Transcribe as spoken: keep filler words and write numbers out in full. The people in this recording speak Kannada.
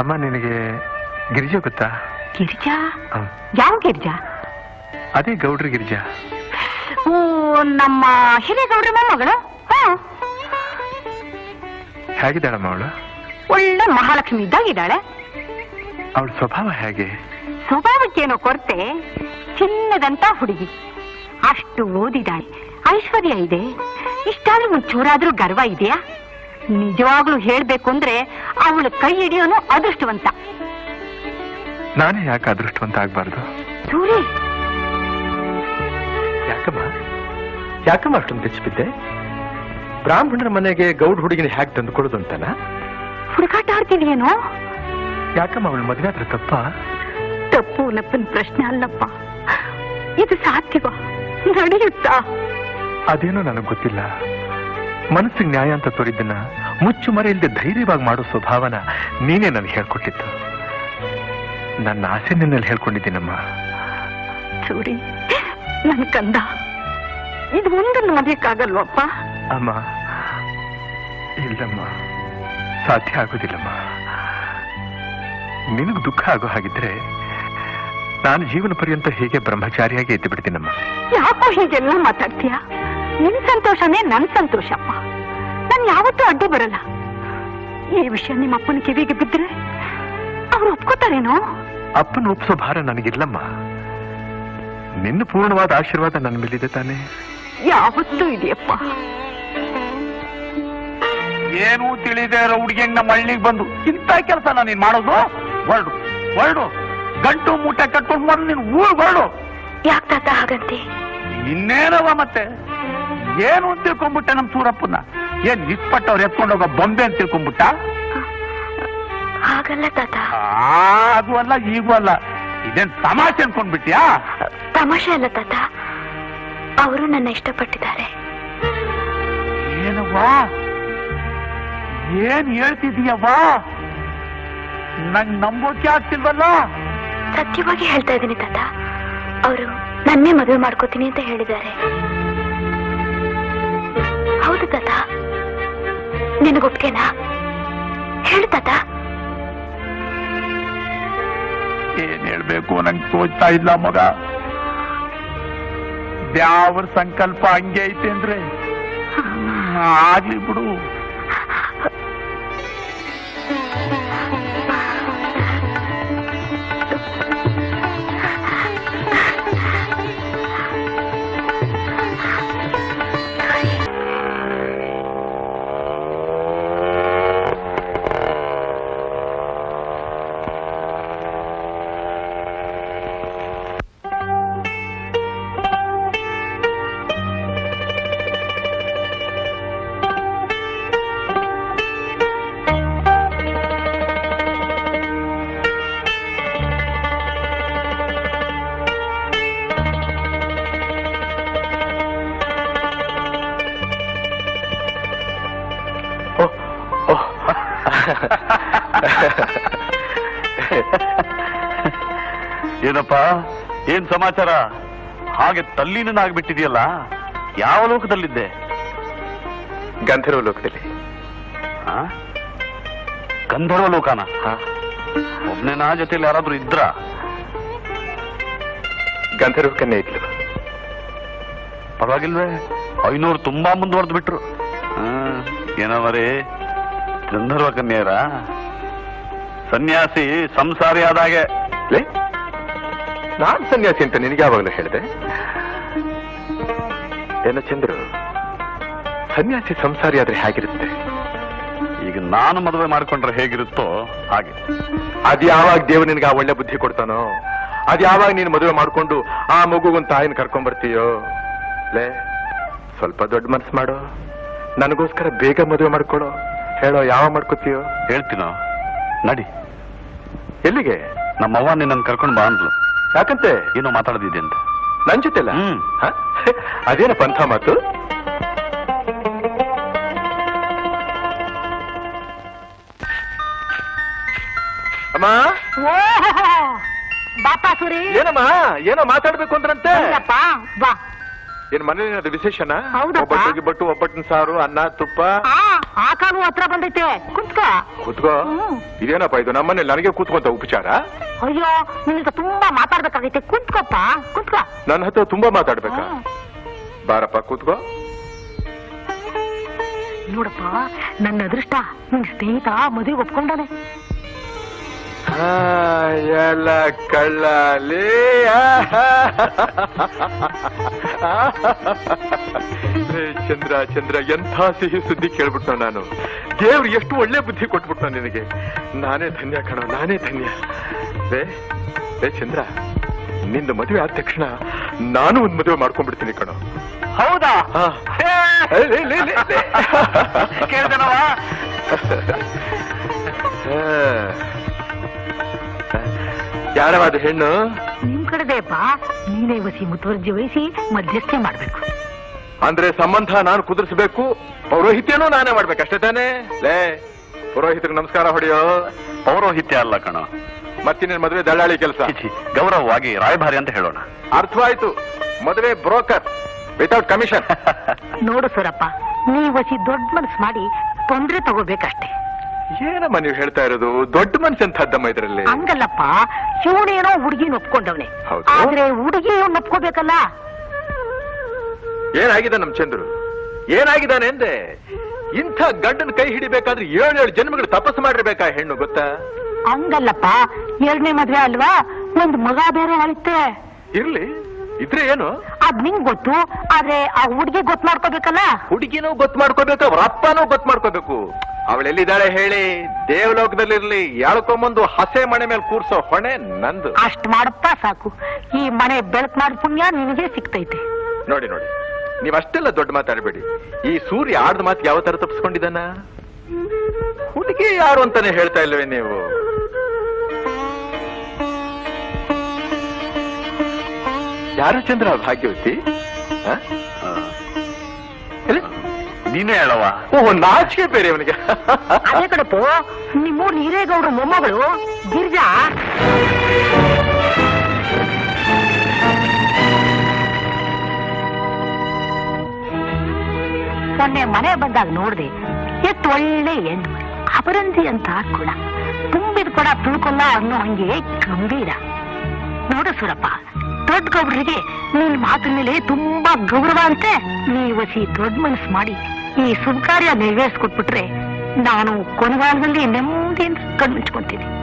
ಅಮ್ಮ ನಿನಗೆ ಗಿರಿಜಾ ಗೊತ್ತಾ? ಗಿರಿಜಾ? ಯಾವ ಗಿರಿಜಾ? ಅದೇ ಗೌಡ್ರ ಗಿರಿಜಾ. ಓ, ನಮ್ಮ ಹಿರೇಗೌಡ್ರ ಮೊಮ್ಮಗಳು. ಹೇಗಿದ್ದಾಳಮ್ಮ ಅವಳು? ಒಳ್ಳೆ ಮಹಾಲಕ್ಷ್ಮಿ ಇದ್ದಾಗಿದ್ದಾಳೆ. ಅವಳ ಸ್ವಭಾವ ಹೇಗೆ? ಸ್ವಭಾವಕ್ಕೇನೋ ಕೊರತೆ, ಚಿನ್ನದಂತ ಹುಡುಗಿ, ಅಷ್ಟು ಓದಿದ್ದಾಳೆ, ಐಶ್ವರ್ಯ ಇದೆ. ಇಷ್ಟಾದ್ರೂ ಒಂಚೂರಾದ್ರೂ ಗರ್ವ ಇದೆಯಾ? ನಿಜವಾಗ್ಲೂ ಹೇಳ್ಬೇಕು ಅಂದ್ರೆ ಅವಳು ಕೈ ಹಿಡಿಯೋನು ಅದೃಷ್ಟವಂತ. ನಾನೇ ಯಾಕೆ ಅದೃಷ್ಟವಂತ ಆಗ್ಬಾರ್ದು? ಸೂರಿ, ಯಾಕಮ್ಮ ಯಾಕಮ್ಮ ಅಷ್ಟೊಂದು ಬೆಚ್ಚಿಬಿದ್ದೆ? ಬ್ರಾಹ್ಮಣರ ಮನೆಗೆ ಗೌಡ್ ಹುಡುಗಿನ ಹ್ಯಾಕ್ ತಂದುಕೊಡೋದು ಅಂತನ ಹುಡುಕಾಟ ಆಡ್ತಿದ್ಯೇನೋ? ಯಾಕಮ್ಮ ಅವಳು ಮದುವೆ ಆದ್ರೆ ತಪ್ಪ? ತಪ್ಪು ನಪ್ಪನ ಪ್ರಶ್ನೆ ಅಲ್ಲಪ್ಪ, ಇದು ಸಾಧ್ಯವಾ, ನಡೆಯುತ್ತಾ? ಅದೇನೋ ನನಗೆ ಗೊತ್ತಿಲ್ಲ. ಮನಸ್ಸಿಗೆ ನ್ಯಾಯ ಅಂತ ತೋರಿದ್ದನ್ನ ಮುಚ್ಚು ಮರೆ ಇಲ್ಲದೆ ಧೈರ್ಯವಾಗಿ ಮಾಡೋ ಸ್ವಭಾವನ ನೀನೇ ನನಗೆ ಹೇಳ್ಕೊಟ್ಟಿತ್ತು. ನನ್ನ ಆಸೆ ನಿನ್ನಲ್ಲಿ ಹೇಳ್ಕೊಂಡಿದ್ದೀನಮ್ಮ. ಸೂರಿ, ನನ್ ಕಂದ, ಇದು ಒಂದನ್ನು ಮರೆಯಕ್ಕಾಗಲ್ವಪ್ಪ? ಅಮ್ಮ, ಇಲ್ಲಮ್ಮ, ಸಾಧ್ಯ ಆಗೋದಿಲ್ಲಮ್ಮ. ನಿನಗೆ ದುಃಖ ಆಗೋ ಹಾಗಿದ್ರೆ ನಾನು ಜೀವನ ಪರ್ಯಂತ ಹೀಗೆ ಬ್ರಹ್ಮಚಾರಿಯಾಗಿ ಎದ್ದು ಬಿಡ್ತೀನಮ್ಮ. ಯಾಕೋ ಹೀಗೆಲ್ಲ ಮಾತಾಡ್ತೀಯ? ನಿನ್ ಸಂತೋಷನೇ ನನ್ ಸಂತೋಷಪ್ಪ. ನಾನು ಯಾವತ್ತೂ ಅಡ್ಡಿ ಬರಲ್ಲ. ಈ ವಿಷಯ ನಿಮ್ಮ ಅಪ್ಪನ ಕಿವಿಗೆ ಬಿದ್ರೆ ಅವ್ರು ಒಪ್ಕೋತಾರೇನೋ? ಅಪ್ಪನ ಒಪ್ಸೋ ಭಾರ ನನಗಿಲ್ಲಮ್ಮ. ನಿನ್ನ ಪೂರ್ಣವಾದ ಆಶೀರ್ವಾದ ನನ್ನ ಮೇಲಿದೆ ತಾನೆ? ಯಾವತ್ತೂ ಇದೆಯಪ್ಪ. ಏನು ತಿಳಿದೆ ಹುಡುಗಿಯಂಗ್ ನಮ್ಮ ಹಳ್ಳಿಗೆ ಬಂದು ಇಂಥ ಕೆಲಸ ನೀನ್ ಮಾಡೋದು? ಹೊರಡು ಹೊರಡು, ಗಂಟು ಮೂಟೆ ಕಟ್ಕೊಂಡು ಬಂದು ನೀನು ಊರ್ ಹೊರಡು. ಯಾಕೆ ತಾತ ಹಾಗಂತೆ? ಇನ್ನೇನವ ಮತ್ತೆ ಏನು ಅಂತ ತಿಳ್ಕೊಂಡ್ಬಿಟ್ಟೆ ನಮ್ ಸೂರಪ್ಪನ? ಏನ್ ನಿಷ್ಪಟ್ಟವ್ರು ಎತ್ಕೊಂಡೋಗ ಬೊಂಬೆ ಅಂತ ತಿಳ್ಕೊಂಡ್ಬಿಟ್ಟ? ಹಾಗಲ್ಲ ತಾತ. ಅದು ಅಲ್ಲ ಈಗೂ ಅಲ್ಲ, ಇದೇನ್ ತಮಾಷೆ ಅನ್ಕೊಂಡ್ಬಿಟ್ಯಾ? ತಮಾಷೆ ಅಲ್ಲ ತಾತ, ಅವರು ನನ್ನ ಇಷ್ಟಪಟ್ಟಿದ್ದಾರೆ. ಏನವ್ವಾ ಏನ್ ಹೇಳ್ತಿದೀಯವ್ವಾ? ನಂಗ್ ನಂಬೋಕೆ ಆಗ್ತಿಲ್ವಲ್ಲ. ಸತ್ಯವಾಗಿ ಹೇಳ್ತಾ ಇದ್ದೀನಿ ತಾತ, ಅವರು ನನ್ನೇ ಮದುವೆ ಮಾಡ್ಕೋತೀನಿ ಅಂತ ಹೇಳಿದ್ದಾರೆ. ಹೌದು ತಾತ, ನಿನಗೊಪ್ಗೆನಾ? ಹೇಳು ತಾತ. ಏನ್ ಹೇಳ್ಬೇಕು ನಂಗೆ ತೋಚ್ತಾ ಇಲ್ಲ ಮಗ. ದ್ಯಾವ್ರ ಸಂಕಲ್ಪ ಹಂಗೆ ಐತೆ ಅಂದ್ರೆ ಆಗ್ಲಿ ಬಿಡು. ಏನಪ್ಪ, ಏನ್ ಸಮಾಚಾರ? ಹಾಗೆ ತಲ್ಲೀನಾಗ್ಬಿಟ್ಟಿದೆಯಲ್ಲ, ಯಾವ ಲೋಕದಲ್ಲಿದ್ದೆ? ಗಂಧರ್ವ ಲೋಕದಲ್ಲಿ. ಗಂಧರ್ವ ಲೋಕನ? ಒಬ್ನೇ ನಾ ಜೊತೆಲಿ ಯಾರಾದ್ರೂ ಇದ್ರ? ಗಂಧರ್ವ ಕನ್ಯೆ ಇದ್ಲು. ಪರವಾಗಿಲ್ವೇ? ಐನೂರು ತುಂಬಾ ಮುಂದುವರೆದು ಬಿಟ್ರು. ಏನವರೇ ಗಂಧರ್ವ ಕನ್ಯೆಯರ? ಸನ್ಯಾಸಿ ಸಂಸಾರಿ ಆದಾಗೆ. ನಾನ್ ಸನ್ಯಾಸಿ ಅಂತ ನಿನಗೆ ಯಾವಾಗಲೂ ಹೇಳಿದೆ? ಏನ ಚಂದ್ರು, ಸನ್ಯಾಸಿ ಸಂಸಾರಿ ಆದ್ರೆ ಹೇಗಿರುತ್ತೆ? ಈಗ ನಾನು ಮದುವೆ ಮಾಡ್ಕೊಂಡ್ರೆ ಹೇಗಿರುತ್ತೋ ಹಾಗೆ. ಅದ್ ಯಾವಾಗ ದೇವ್ರು ನಿನ್ಗೆ ಆ ಒಳ್ಳೆ ಬುದ್ಧಿ ಕೊಡ್ತಾನೋ, ಅದ್ ಯಾವಾಗ ನೀನು ಮದುವೆ ಮಾಡ್ಕೊಂಡು ಆ ಮಗುಗೊಂದು ತಾಯಿನ ಕರ್ಕೊಂಡ್ ಬರ್ತೀಯೋ. ಲೇ, ಸ್ವಲ್ಪ ದೊಡ್ಡ ಮನ್ಸು ಮಾಡು, ನನಗೋಸ್ಕರ ಬೇಗ ಮದುವೆ ಮಾಡ್ಕೊಡೋ. ಹೇಳೋ, ಯಾವ ಮಾಡ್ಕೋತೀಯೋ? ಹೇಳ್ತೀನೋ, ನಡಿ. ಎಲ್ಲಿಗೆ? ನಮ್ಮವ್ವ ನಿನ್ನನ್ನು ಕರ್ಕೊಂಡು ಬಾ ಅಂದ್ಲು. ಯಾಕಂತೆ? ಏನೋ ಮಾತಾಡದಿದೆ ಅಂತ. ನನ್ ಜೊತೆಲ್ಲ? ಹ್ಮ್. ಅದೇನ ಪಂಥ ಮಾತು? ಅಮ್ಮ, ಬಾಪಾ ಸುರಿ. ಏನಮ್ಮ, ಏನೋ ಮಾತಾಡ್ಬೇಕು ಅಂದ್ರಂತೆ? ಬಾ. ಏನ್ ಮನೇಲಿ ಏನಾದ್ರು ವಿಶೇಷನಾ? ಹೌದಪ್ಪ. ಒಬ್ಬಟ್ಟು ಗಿಬ್ಬಟ್ಟು, ಒಬ್ಬಟ್ಟಿನ ಸಾರು, ಅನ್ನ, ತುಪ್ಪ. ಆ ಕಾಲು ಹತ್ರ ಬಂದೈತೆ ಕುತ್ಕೋ ಕೂತ್ಕೋ. ಇದೇನಪ್ಪ ಇದು ನಮ್ಮನೆ ನನಗೆ ಕೂತ್ಕೊಂತ ಉಪಚಾರ? ಅಯ್ಯೋ ನಿನಗೆ ತುಂಬಾ ಮಾತಾಡ್ಬೇಕಾಗೈತೆ ಕುತ್ಕೋಪ್ಪ ಕುತ್ಕೋ. ನನ್ನ ಹತ್ರ ತುಂಬಾ ಮಾತಾಡ್ಬೇಕಾ? ಬಾರಪ್ಪ ಕೂತ್ಕೋ. ನೋಡಪ್ಪ ನನ್ನ ಅದೃಷ್ಟ ನಿನ್ ಸ್ನೇಹಿತ ಮದುವೆ ಒಪ್ಕೊಂಡಾನೆ. ಎಲ್ಲ ಕಳ್ಳಲಿ ಚಂದ್ರ ಚಂದ್ರ ಎಂಥ ಸಿಹಿ ಸುದ್ದಿ ಕೇಳ್ಬಿಟ್ನೋ ನಾನು. ದೇವ್ರು ಎಷ್ಟು ಒಳ್ಳೆ ಬುದ್ಧಿ ಕೊಟ್ಬಿಟ್ನೋ ನಿನಗೆ. ನಾನೇ ಧನ್ಯ ಕಣೋ, ನಾನೇ ಧನ್ಯ. ಲೇ ಲೇ ಚಂದ್ರ, ನಿಂದು ಮದುವೆ ಆದ ತಕ್ಷಣ ನಾನು ಒಂದ್ ಮದುವೆ ಮಾಡ್ಕೊಂಡ್ಬಿಡ್ತೀನಿ ಕಣೋ. ಹೌದಾ? ಕೇಳ್ದನವ ಯಾರವಾದ ಹೆಣ್ಣು? ನಿಮ್ ಕಡೆದೇಪ್ಪ, ನೀನೇ ವಸಿ ಮುತುವರ್ಜಿ ವಹಿಸಿ ಮಧ್ಯಸ್ಥೆ ಮಾಡ್ಬೇಕು. ಅಂದ್ರೆ ಸಂಬಂಧ ನಾನು ಕುದುರಿಸಬೇಕು, ಪೌರೋಹಿತ್ಯನೂ ನಾನೇ ಮಾಡ್ಬೇಕಷ್ಟೇ ತಾನೇ? ಲೇ ಪುರೋಹಿತರಿಗೆ ನಮಸ್ಕಾರ ಹೊಡೆಯೋ. ಪೌರೋಹಿತ್ಯ ಅಲ್ಲ ಕಣ, ಮತ್ತಿನ ಮದುವೆ ದಳ್ಳಾಳಿ ಕೆಲಸ. ಗೌರವವಾಗಿ ರಾಯಭಾರಿ ಅಂತ ಹೇಳೋಣ. ಅರ್ಥವಾಯ್ತು. ಮದುವೆ ಬ್ರೋಕರ್ ವಿತೌಟ್ ಕಮಿಷನ್. ನೋಡು ಸೂರಪ್ಪ, ನೀ ವಸಿ ದೊಡ್ಡ ಮನಸ್ಸು ಮಾಡಿ ತೊಂದ್ರೆ ತಗೋಬೇಕಷ್ಟೇ. ಏನಮ್ಮ ನೀವು ಹೇಳ್ತಾ ಇರೋದು? ದೊಡ್ಡ ಮನ್ಸಂತದ್ದಮ್ಮ ಇದ್ರಲ್ಲಿ. ಹಂಗಲ್ಲಪ್ಪ, ಶಿವನೇನೋ ಹುಡುಗಿನ ಒಪ್ಕೊಂಡವನೆ, ಆದ್ರೆ ಹುಡುಗಿ ಒಪ್ಕೋಬೇಕಲ್ಲ. ಏನಾಗಿದೆ ನಮ್ ಚಂದ್ರು? ಏನಾಗಿದ್ದಾನೆ ಎಂದೆ? ಇಂಥ ಗಂಡನ ಕೈ ಹಿಡಿಬೇಕಾದ್ರೆ ಏಳೇಳು ಜನ್ಮಗಳು ತಪಸ್ಸು ಮಾಡಿರ್ಬೇಕಾ ಹೆಣ್ಣು, ಗೊತ್ತಾ? ಹಂಗಲ್ಲಪ್ಪ, ಎರಡನೇ ಮದ್ವೆ ಅಲ್ವಾ, ಒಂದ್ ಮಗ ಬೇರೆ ಆಗುತ್ತೆ. ಇರ್ಲಿ, ಇದ್ರೆ ಏನು? ಅದ್ ನಿಂಗ್ ಗೊತ್ತು, ಆದ್ರೆ ಆ ಹುಡುಗಿ ಗೊತ್ತು ಮಾಡ್ಕೋಬೇಕಲ್ಲ. ಹುಡುಗಿನೂ ಗೊತ್ತು ಮಾಡ್ಕೋಬೇಕು, ಅವ್ರ ಅಪ್ಪನೂ ಗೊತ್ತು ಮಾಡ್ಕೋಬೇಕು. ಅವಳೆಲ್ಲಿದ್ದಾಳೆ ಹೇಳಿ? ದೇವಲೋಕದಲ್ಲಿರ್ಲಿ, ಎಳ್ಕೊಂಬಂದು ಹಸೆ ಮನೆ ಮೇಲೆ ಕೂರ್ಸೋ ಹೊಣೆ ನಂದು. ಅಷ್ಟ್ ಮಾಡಪ್ಪ ಸಾಕು, ಈ ಮನೆ ಬೆಳಕ್ ಮಾಡಿ ಪುಣ್ಯ ನಿನಗೆ ಸಿಕ್ತೈತೆ. ನೋಡಿ ನೋಡಿ, ನೀವಷ್ಟೆಲ್ಲ ದೊಡ್ಡ ಮಾತಾಡಬೇಡಿ. ಈ ಸೂರ್ಯ ಆಡ್ದ ಮಾತು ಯಾವ ತರ ತಪ್ಪಿಸ್ಕೊಂಡಿದ್ದಾನ? ಹುಡುಗಿ ಯಾರು ಅಂತಾನೆ ಹೇಳ್ತಾ ಇಲ್ವೇ ನೀವು? ಯಾರು ಚಂದ್ರ ಭಾಗ್ಯವತಿ? ನೀನೇ ಹೇಳವ. ಓಹ್, ನಾಚಿಕೆ ಬೇರೆ ಅವನಿಗೆ. ಅದೇ ಕಡಪು, ನಿಮ್ಮೂರ್ ಹಿರೇಗೌಡ್ರ ಮೊಮ್ಮಗಳು ಗಿರ್ಜಾ. ಮೊನ್ನೆ ಮನೆ ಬಂದಾಗ ನೋಡ್ದೆ, ಎಷ್ಟು ಒಳ್ಳೆ ಹೆಣ್ಣು, ಅಪರಂಜಿ ಅಂತ ಕೂಡ, ತುಂಬಿದ ಕೊಡ ತುಳ್ಕೊಲ್ಲ ಅನ್ನೋ ಹಂಗೆ ಗಂಭೀರ. ನೋಡು ಸೂರಪ್ಪ, ದೊಡ್ಡ ಗೌಡ್ರಿಗೆ ನಿನ್ ಮಾತಿನ ಮೇಲೆ ತುಂಬಾ ಗೌರವ ಅಂತೆ. ನೀ ವಸಿ ದೊಡ್ಡ ಮನಸ್ಸು ಮಾಡಿ ಈ ಶುಭ ಕಾರ್ಯ ನೆರವೇರಿಸ್ಕೊಟ್ಬಿಟ್ರೆ ನಾನು ಕೊನೆಗಾಲದಲ್ಲಿ ನೆಮ್ಮದಿಯಿಂದ ಕಣ್ಮುಚ್ಕೊಂತೀನಿ.